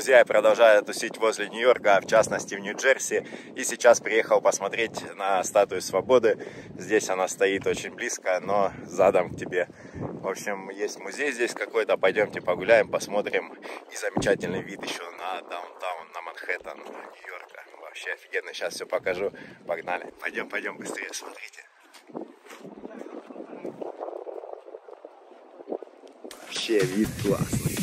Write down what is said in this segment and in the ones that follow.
Друзья, я продолжаю тусить возле Нью-Йорка, в частности в Нью-Джерси. И сейчас приехал посмотреть на статую свободы. Здесь она стоит очень близко, но задом к тебе. В общем, есть музей здесь какой-то. Пойдемте погуляем, посмотрим. И замечательный вид еще на даунтаун, на Манхэттен, Нью-Йорка. Вообще офигенно. Сейчас все покажу. Погнали. Пойдем быстрее, смотрите. Вообще вид классный.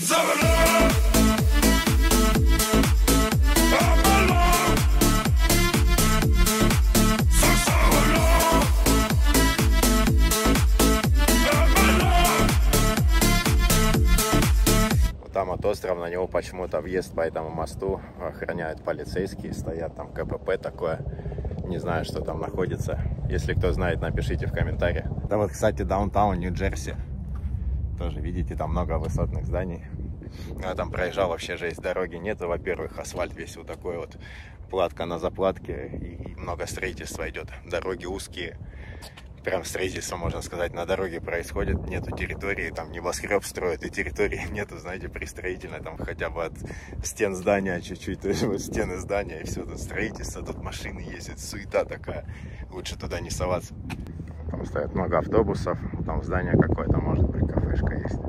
Там вот остров, на него почему-то въезд по этому мосту охраняют полицейские, стоят там КПП такое. Не знаю, что там находится. Если кто знает, напишите в комментариях. Да вот, кстати, даунтаун Нью-Джерси. Тоже, видите, там много высотных зданий. Я там проезжал, вообще жесть, дороги нет. Во-первых, асфальт весь вот такой вот, платка на заплатке, и много строительства идет. Дороги узкие. Прям строительство, можно сказать, на дороге происходит. Нету территории, там небоскреб строят, и территории нету, знаете, пристроительной, там хотя бы от стен здания чуть-чуть, то есть вот стены здания, и все, тут строительство, тут машины ездят, суета такая, лучше туда не соваться. Там стоят много автобусов, там здание какое-то, может быть, кафешка есть,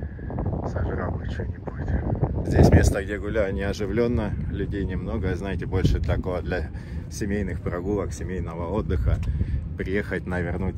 сожрал бы что-нибудь. Здесь место, где гуляю, не оживленно, людей немного, знаете, больше такого для семейных прогулок, семейного отдыха. Приехать, навернуть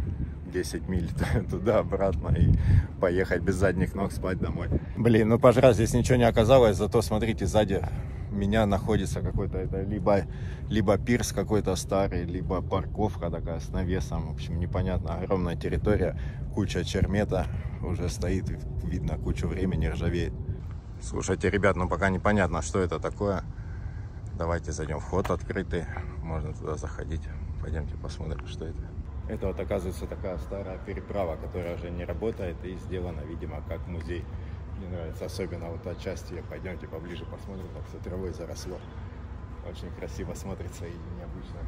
10 миль туда-обратно и поехать без задних ног спать домой. Блин, ну пожрать здесь ничего не оказалось, зато смотрите, сзади меня находится какой-то, это либо пирс какой-то старый, либо парковка такая с навесом. В общем, непонятно, огромная территория, куча чермета уже стоит, видно, кучу времени ржавеет. Слушайте, ребят, ну пока непонятно, что это такое. Давайте зайдем, вход открытый, можно туда заходить. Пойдемте посмотрим, что это. Это вот, оказывается, такая старая переправа, которая уже не работает и сделана, видимо, как музей. Мне нравится особенно вот та часть. Пойдемте поближе посмотрим, как все травой заросло. Очень красиво смотрится и необычно,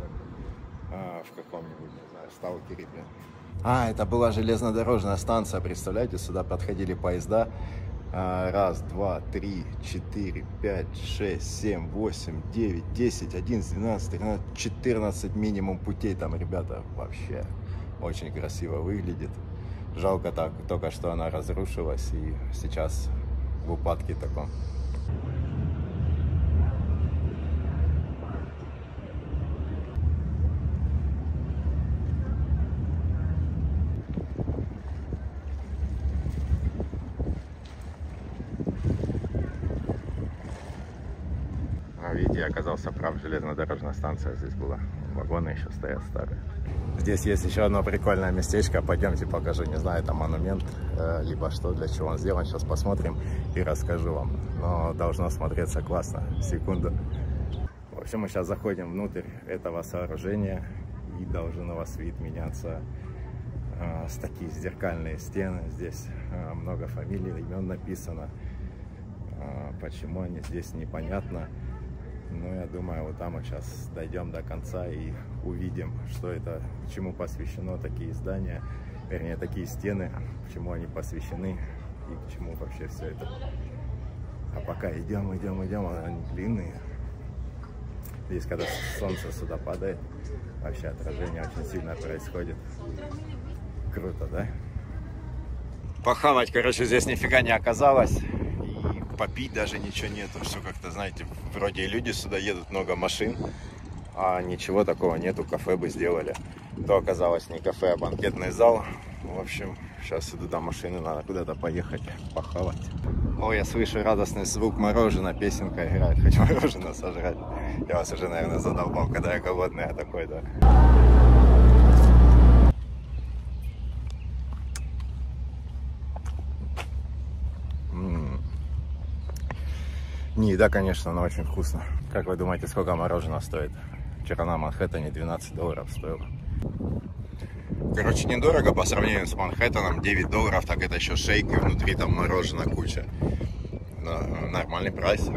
как в каком-нибудь, не знаю, Сталкере, блин. Это была железнодорожная станция, представляете, сюда подходили поезда. 1, 2, 3, 4, 5, 6, 7, 8, 9, 10, 11, 12, 13, 14 минимум путей там, ребята. Вообще очень красиво выглядит. Жалко так, только что она разрушилась и сейчас в упадке таком. Видите, я оказался прав, железнодорожная станция здесь была. Вагоны еще стоят старые. Здесь есть еще одно прикольное местечко. Пойдемте покажу, не знаю, это монумент, либо что, для чего он сделан. Сейчас посмотрим и расскажу вам. Но должно смотреться классно. Секунду. В общем, мы сейчас заходим внутрь этого сооружения. И должен у вас вид меняться. С такие зеркальные стены. Здесь много фамилий, имен написано. Почему они здесь, непонятно. Но я думаю, вот там мы сейчас дойдем до конца и увидим, что это, чему посвящено такие здания, вернее, такие стены, чему они посвящены и к чему вообще все это. А пока идем, они длинные. Здесь, когда солнце сюда падает, вообще отражение очень сильно происходит. Круто, да? Похавать, короче, здесь нифига не оказалось. Попить даже ничего нету, все как-то, знаете, вроде и люди сюда едут, много машин, а ничего такого нету, кафе бы сделали. То оказалось не кафе, а банкетный зал. В общем, сейчас иду до машины, надо куда-то поехать, похавать. О, я слышу радостный звук мороженого, песенка играет, хочу мороженое сожрать. Я вас уже, наверное, задолбал, когда я голодный, а такой, да. Не еда, конечно, но очень вкусно. Как вы думаете, сколько мороженое стоит? Вчера на Манхэттене $12 стоило. Короче, недорого по сравнению с Манхэттеном. $9, так это еще шейк, и внутри там мороженое куча. Но нормальный прайс.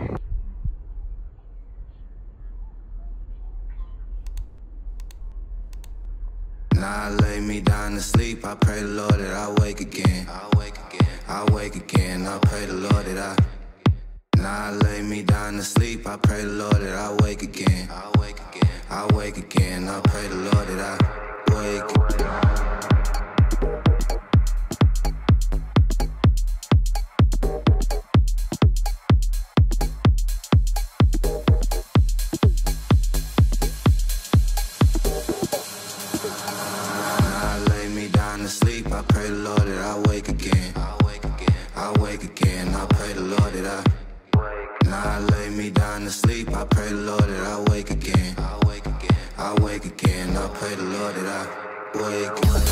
Now I lay me down to sleep. I pray the Lord that I wake again. I wake again. I pray the Lord that I Now I lay me down to sleep. I pray the Lord that I wake again. I wake again. I wake again. I pray the Lord that I wake again. I pray the Lord that I wake again. I wake again. I wake again. I pray the Lord that I wake. Now I lay me down to sleep. I pray the Lord that I wake again. I wake again. I wake again. I pray the Lord that I wake again.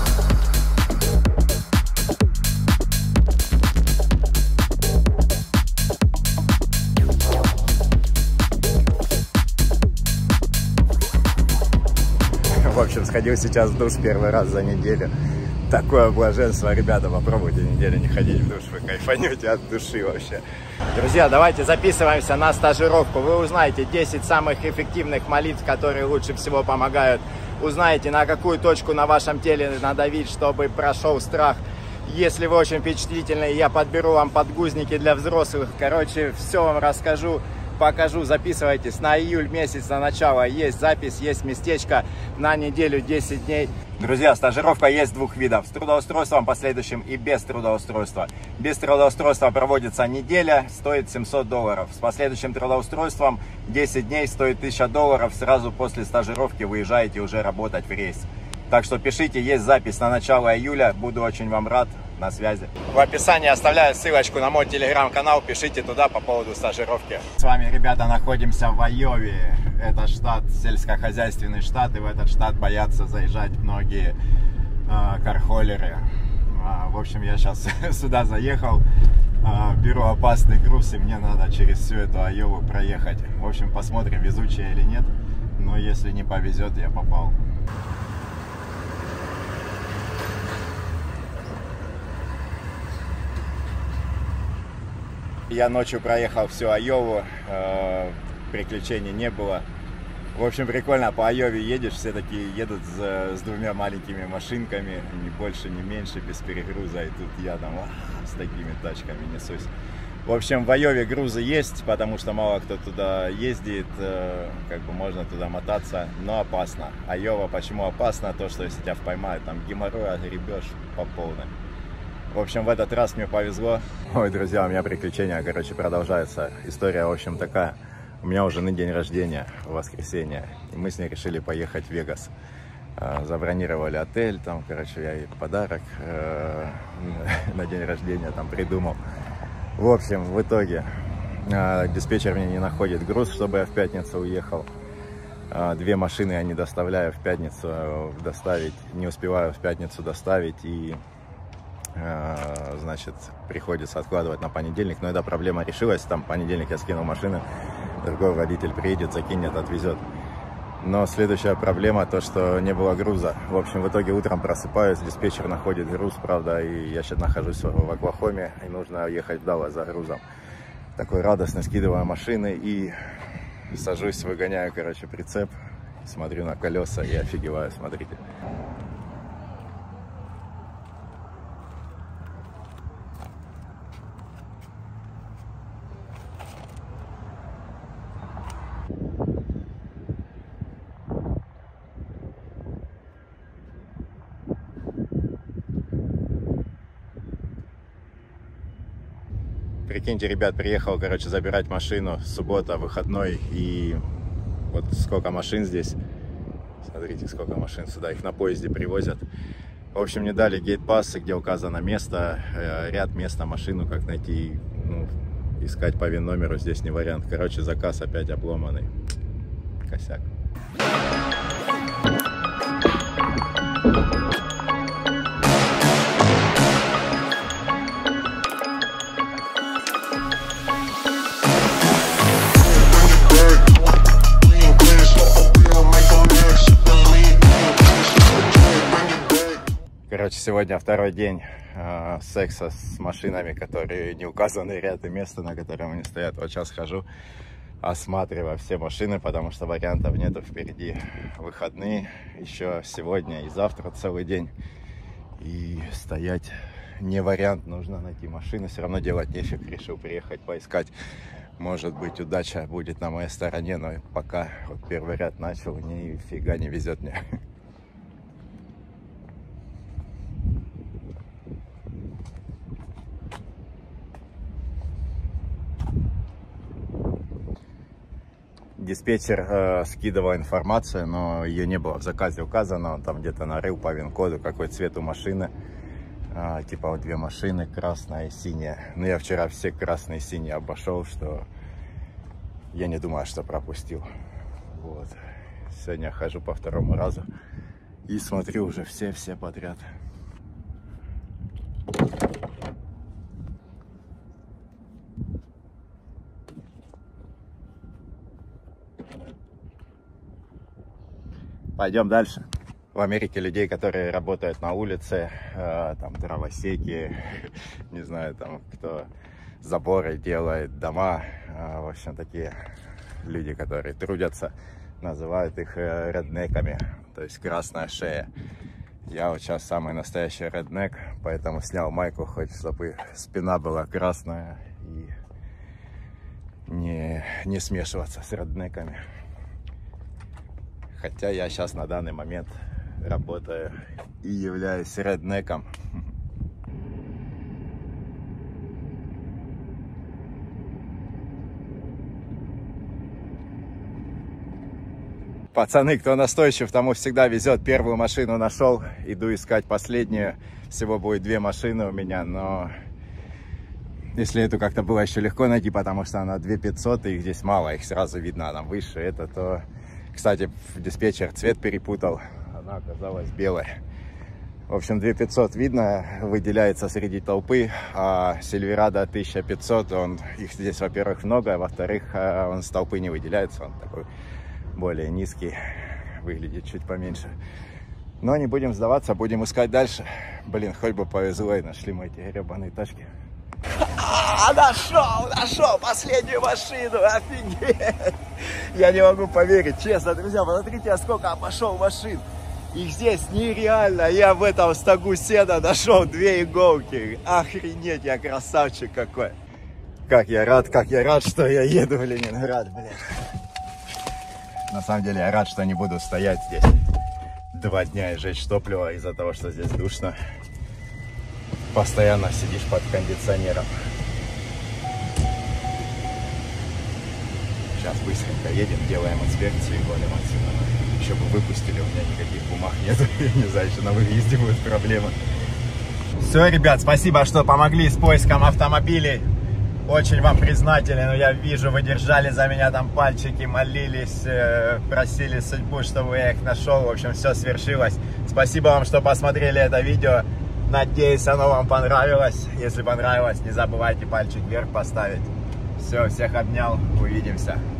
В общем, сходил сейчас в душ первый раз за неделю. Такое блаженство, ребята, попробуйте неделю не ходить в душ, вы кайфанете от души вообще. Друзья, давайте записываемся на стажировку. Вы узнаете 10 самых эффективных молитв, которые лучше всего помогают. Узнаете, на какую точку на вашем теле надавить, чтобы прошел страх. Если вы очень впечатлительны, я подберу вам подгузники для взрослых. Короче, все вам расскажу, покажу. Записывайтесь на июль месяц, на начало. Есть запись, есть местечко на неделю, 10 дней. Друзья, стажировка есть двух видов. С трудоустройством последующим и без трудоустройства. Без трудоустройства проводится неделя, стоит $700. С последующим трудоустройством 10 дней стоит $1000. Сразу после стажировки выезжаете уже работать в рейс. Так что пишите, есть запись на начало июля. Буду очень вам рад. На связи. В описании оставляю ссылочку на мой телеграм-канал. Пишите туда по поводу стажировки. С вами, ребята, находимся в Айове. Это штат, сельскохозяйственный штат. И в этот штат боятся заезжать многие кархолеры. В общем, я сейчас сюда заехал. Беру опасный груз. И мне надо через всю эту Айову проехать. В общем, посмотрим, везучая или нет. Но если не повезет, я попал. Я ночью проехал всю Айову, приключений не было. В общем, прикольно, по Айове едешь, все такие едут с двумя маленькими машинками, ни больше, ни меньше, без перегруза. И тут я там с такими тачками несусь. В общем, в Айове грузы есть, потому что мало кто туда ездит, как бы можно туда мотаться, но опасно. Айова почему опасно? То, что если тебя поймают, там геморрой огребешь по полной. В общем, в этот раз мне повезло. Ой, друзья, у меня приключения, короче, продолжаются. История, в общем, такая. У меня у жены день рождения в воскресенье. И мы с ней решили поехать в Вегас. Забронировали отель, там, короче, я ей подарок на день рождения там придумал. В общем, в итоге диспетчер мне не находит груз, чтобы я в пятницу уехал. 2 машины я не доставляю в пятницу доставить. Не успеваю в пятницу доставить и... значит, приходится откладывать на понедельник, но эта проблема решилась. Там в понедельник я скинул машину, другой водитель приедет, закинет, отвезет. Но следующая проблема то, что не было груза. В общем, в итоге утром просыпаюсь, диспетчер находит груз, правда, и я сейчас нахожусь в Оклахоме, и нужно ехать в Даллас за грузом. Такой радостно скидываю машины и сажусь, выгоняю, короче, прицеп, смотрю на колеса и офигеваю, смотрите. Прикиньте, ребят, приехал, короче, забирать машину. Суббота, выходной. И вот сколько машин здесь. Смотрите, сколько машин сюда. Их на поезде привозят. В общем, мне дали гейт-пассы, где указано место, ряд места, машину, как найти. Ну, искать по ВИН-номеру здесь не вариант. Короче, заказ опять обломанный. Косяк. Короче, сегодня второй день секса с машинами, которые не указаны ряд и место, на котором они стоят. Вот сейчас хожу, осматриваю все машины, потому что вариантов нету. Впереди выходные, еще сегодня и завтра целый день. И стоять не вариант, нужно найти машину, все равно делать нечего, решил приехать поискать. Может быть, удача будет на моей стороне, но пока вот первый ряд начал, нифига не везет мне. Диспетчер скидывал информацию, но ее не было в заказе указано. Он там где-то нарыл по ВИН-коду, какой цвет у машины. Типа вот две машины, красная и синяя. Но я вчера все красные и синие обошел, что я не думаю, что пропустил. Вот. Сегодня хожу по второму разу и смотрю уже все подряд. Пойдем дальше. В Америке людей, которые работают на улице, там дровосеки, не знаю, там кто заборы делает, дома, в общем, такие люди, которые трудятся, называют их реднеками, то есть красная шея. Я вот сейчас самый настоящий реднек, поэтому снял майку, хоть чтобы спина была красная и не смешиваться с реднеками. Хотя я сейчас на данный момент работаю и являюсь реднеком. Пацаны, кто настойчив, тому всегда везет. Первую машину нашел, иду искать последнюю. Всего будет две машины у меня, но если эту как-то было еще легко найти, потому что она 2500, и их здесь мало, их сразу видно, она выше. Это то... Кстати, диспетчер цвет перепутал, она оказалась белая. В общем, 2500 видно, выделяется среди толпы, а Silverado 1500, их здесь, во-первых, много, а во-вторых, он с толпы не выделяется, он такой более низкий, выглядит чуть поменьше. Но не будем сдаваться, будем искать дальше. Блин, хоть бы повезло и нашли мы эти гребаные тачки. Нашел последнюю машину, офигеть! Я не могу поверить, честно, друзья, посмотрите, сколько обошел машин. Их здесь нереально. Я в этом стогу сена нашел две иголки. Охренеть, я красавчик какой. Как я рад, что я еду в Ленинград, блин. На самом деле я рад, что не буду стоять здесь 2 дня и жечь топливо из-за того, что здесь душно. Постоянно сидишь под кондиционером. Сейчас быстренько едем, делаем инспекцию и валим отсюда. Еще бы выпустили, у меня никаких бумаг нет. Я не знаю, еще на выезде будет проблема. Все, ребят, спасибо, что помогли с поиском автомобилей. Очень вам признателен. Я вижу, вы держали за меня там пальчики, молились, просили судьбу, чтобы я их нашел. В общем, все свершилось. Спасибо вам, что посмотрели это видео. Надеюсь, оно вам понравилось. Если понравилось, не забывайте пальчик вверх поставить. Все, всех обнял. Увидимся.